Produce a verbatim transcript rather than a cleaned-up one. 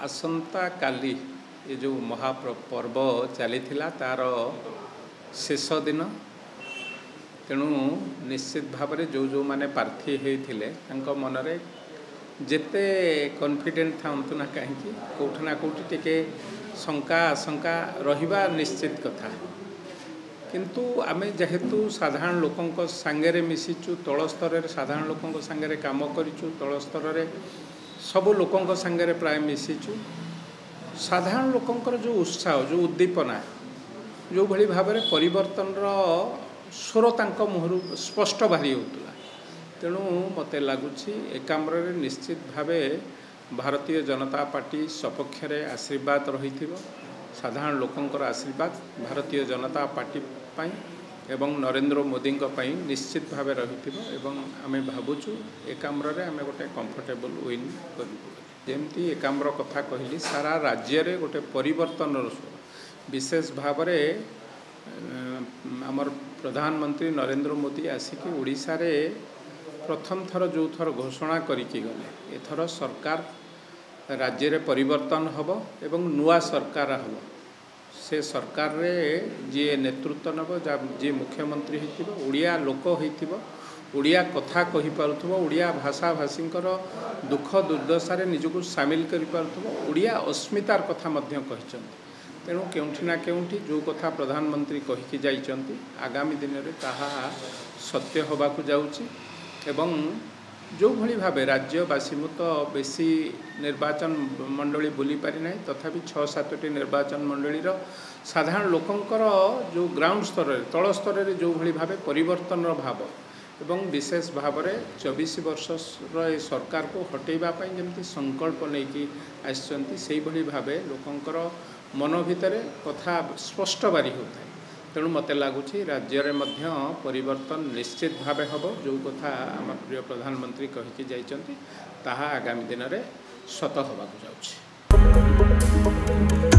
आसंता काली ये जो महापर्व चली तार शेष दिन तेणु निश्चित भाव में जो जो माने प्रार्थी होते मनरे जेते कॉन्फिडेंट था ना कहीं कौटना कौटी टिके शंका आशंका रहिबा निश्चित कथा किंतु आमे जेहेतु साधारण लोकों सांगे मिशिचु तल स्तर साधारण लोकों सांगे काम करिचु तल स्तर सबु लोकों सांगे प्राय मिशिचु साधारण लोकों जो उत्साह जो उद्दीपना जो भली भाव में परिवर्तन स्वर तांको मुहरु स्पष्ट बाहरी होता तेणु मते लगुच एकाम्र निश्चित भावे भारतीय जनता पार्टी सपक्ष आशीर्वाद रही साधारण लोकंकर आशीर्वाद भारतीय जनता पार्टी पाई एवं नरेंद्र मोदी निश्चित भाव रही आम भावुचु एकाम्र आम गोटे कंफर्टेबल विन करमती एकाम्र कथा कहली सारा राज्य रे गोटे परिवर्तन विशेष भाव में आमर प्रधानमंत्री नरेंद्र मोदी आसिक ओडिशा रे प्रथम थर जो थर घोषणा करिकी गले एथर सरकार राज्य रे परिवर्तन हब एवं नुआ सरकार हब से सरकार रे जी नेतृत्व नब जी मुख्यमंत्री होइतिबो ओडिया लोक होइतिबो ओडिया कथा कहि पारुथबो ओडिया भाषा भाषींकर दुख दुर्दशा रे निजको शामिल करि पारुथबो ओडिया अस्मितार कथा मध्य कहिसंती तेणु केउठी ना केउठी जो कथा प्रधानमंत्री कहिकी जाइचंती आगामी दिन में ताहा सत्य होबाकू जाउची एवं जो भली भावे राज्यवासी मु तो बेसी निर्वाचन मंडली बुली पारि ना तथापि छः सातटी निर्वाचन मंडलीर साधारण लोकंकर जो ग्राउंड स्तर तल स्तर जो भली भावे परिवर्तन भाव एवं विशेष भाव में चौबीस वर्ष सरकार को हटेबा पई जेमती संकल्प नहीं आसचंती से भली भावे लोकंकर मन भितर कथा स्पष्ट बारी होता है तेणु मत लगुच राज्य रे मध्य परिवर्तन निश्चित भाव हम जो कथा आम प्रिय प्रधानमंत्री कहिकी जाइचंती ताहा आगामी दिन में सत होबाकू जाउछि।